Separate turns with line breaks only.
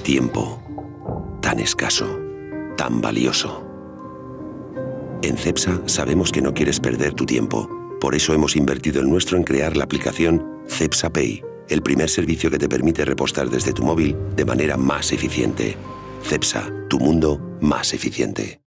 Tiempo. Tan escaso, tan valioso. En Cepsa sabemos que no quieres perder tu tiempo. Por eso hemos invertido el nuestro en crear la aplicación Cepsa Pay, el primer servicio que te permite repostar desde tu móvil de manera más eficiente. Cepsa, tu mundo más eficiente.